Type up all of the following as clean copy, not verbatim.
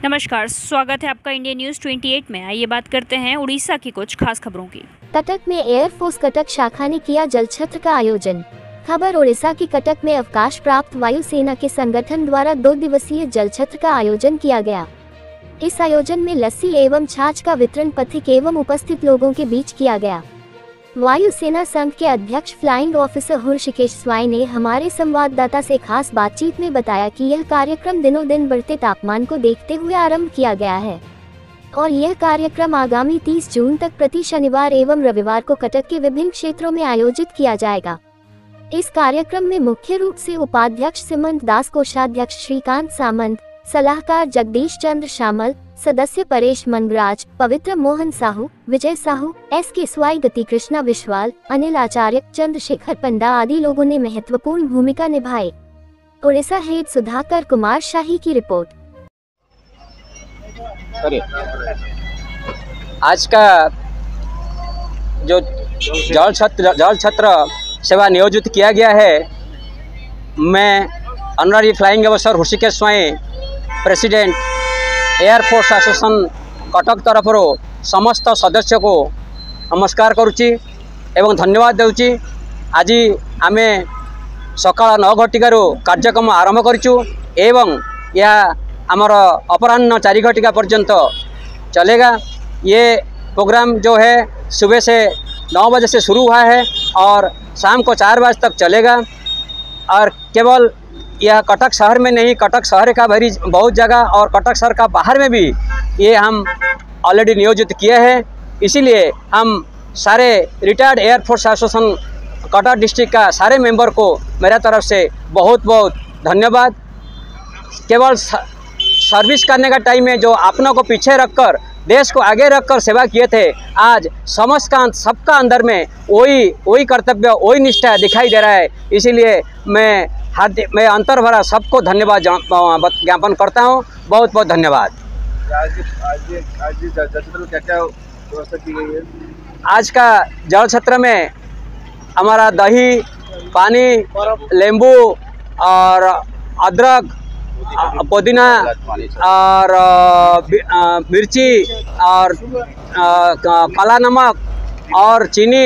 नमस्कार, स्वागत है आपका इंडिया न्यूज 28 में। आइए बात करते हैं उड़ीसा की कुछ खास खबरों की। कटक में एयरफोर्स कटक शाखा ने किया जल छत्र का आयोजन। खबर उड़ीसा की कटक में अवकाश प्राप्त वायुसेना के संगठन द्वारा 2 दिवसीय जल छत्र का आयोजन किया गया। इस आयोजन में लस्सी एवं छाछ का वितरण पथिक एवं उपस्थित लोगों के बीच किया गया। वायुसेना संघ के अध्यक्ष फ्लाइंग ऑफिसर हृषिकेश स्वाई ने हमारे संवाददाता से खास बातचीत में बताया कि यह कार्यक्रम दिनों दिन बढ़ते तापमान को देखते हुए आरंभ किया गया है और यह कार्यक्रम आगामी 30 जून तक प्रति शनिवार एवं रविवार को कटक के विभिन्न क्षेत्रों में आयोजित किया जाएगा। इस कार्यक्रम में मुख्य रूप से उपाध्यक्ष सिमंत दास, कोषाध्यक्ष श्रीकांत सामंत, सलाहकार जगदीश चंद्र शामल, सदस्य परेश मंगराज, पवित्र मोहन साहू, विजय साहू, SK स्वाई, गति कृष्णा विश्वाल, अनिल आचार्य, चंद्रशेखर पंडा आदि लोगों ने महत्वपूर्ण भूमिका निभाई। उड़ीसा हेड सुधाकर कुमार शाही की रिपोर्ट। आज का जो जल छत्र सेवा नियोजित किया गया है, मैं honorary flying officer Hrishikesh Swain, president air force association Cuttack तरफ समस्त सदस्य को नमस्कार करुच्ची एवं धन्यवाद देउची। आज आम सकाळ 9 घटिकार कार्यक्रम आरंभ करूँ एवं यह आमर अपराह्न 4 घटिका पर्यंत चलेगा। ये प्रोग्राम जो है सुबह से 9 बजे से शुरू हुआ है और शाम को 4 बजे तक चलेगा। और केवल यह कटक शहर में नहीं, कटक शहर का भरी बहुत जगह और कटक शहर का बाहर में भी ये हम ऑलरेडी नियोजित किए हैं। इसीलिए हम सारे retired air force association Cuttack district का सारे मेंबर को मेरा तरफ से बहुत बहुत धन्यवाद। केवल सर्विस करने का टाइम में जो अपनों को पीछे रखकर देश को आगे रखकर सेवा किए थे, आज समस्त का सबका अंदर में वही कर्तव्य, वही निष्ठा दिखाई दे रहा है। इसीलिए मैं अंतर भरा सबको धन्यवाद ज्ञापन करता हूँ। बहुत बहुत धन्यवाद। क्या व्यवस्था की गई है? आज का जल छत्र में हमारा दही, पानी, नींबू और अदरक, पुदीना और मिर्ची और काला नमक और चीनी,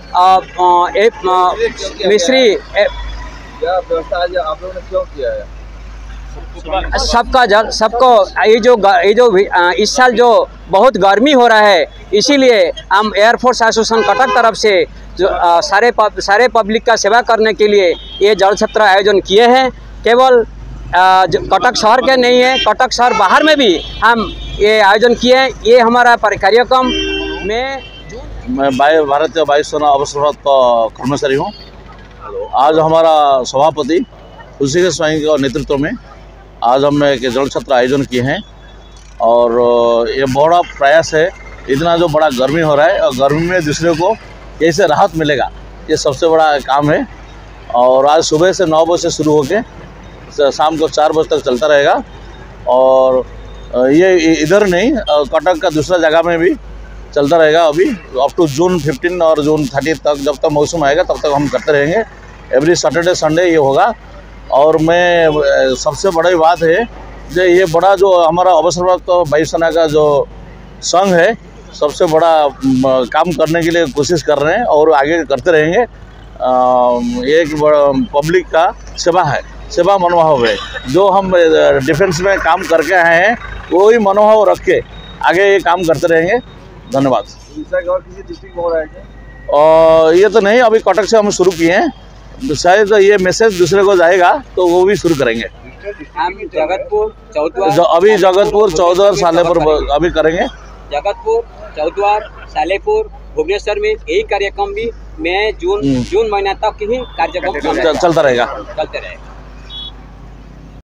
मिश्री, क्या व्यवस्था आज आप लोगों ने क्यों किया है? सबका जल सबको ये जो इस साल जो बहुत गर्मी हो रहा है, इसीलिए हम एयरफोर्स एसोसिएशन कटक तरफ से जो सारे पब्लिक का सेवा करने के लिए ये जल छत्र आयोजन किए हैं। केवल कटक शहर के नहीं है, कटक शहर बाहर में भी हम ये आयोजन किए हैं। ये हमारा कार्यक्रम में मैं भारतीय वायुसेना अवसरप्राप्त कर्मचारी हूँ। आज हमारा सभापति हृषिकेश स्वाई के नेतृत्व में आज हम एक जल छत्र आयोजन किए हैं और ये बड़ा प्रयास है। इतना जो बड़ा गर्मी हो रहा है और गर्मी में दूसरे को कैसे राहत मिलेगा, ये सबसे बड़ा काम है। और आज सुबह से 9 बजे से शुरू होकर शाम को 4 बजे तक चलता रहेगा। और ये इधर नहीं, कटक का दूसरा जगह में भी चलता रहेगा। अभी अप टू जून 15 और जून 30 तक, जब तक मौसम आएगा तब तक हम करते रहेंगे। एवरी सैटरडे संडे ये होगा। और मैं सबसे बड़ी बात है जो ये बड़ा जो हमारा अवसरप्राप्त वायुसेना का जो संघ है, सबसे बड़ा काम करने के लिए कोशिश कर रहे हैं और आगे करते रहेंगे। एक पब्लिक का सेवा है, सेवा मनोभाव है। जो हम डिफेंस में काम करके आए हैं वही मनोभाव रख के आगे ये काम करते रहेंगे। धन्यवाद। और किसी डिस्ट्रिक्ट में हो रहा है क्या? ये तो नहीं, अभी कटक से हम शुरू किए हैं। शायद तो ये मैसेज दूसरे को जाएगा तो वो भी शुरू करेंगे। जगतपुर, चौद्वार, अभी जगतपुर, चौद्वार, सालेपुर अभी करेंगे। जगतपुर, चौद्वार, सालेपुर, भुवनेश्वर में यही कार्यक्रम भी मई जून महीना तक ही कार्यक्रम चलता रहेगा। चलते रहेगा।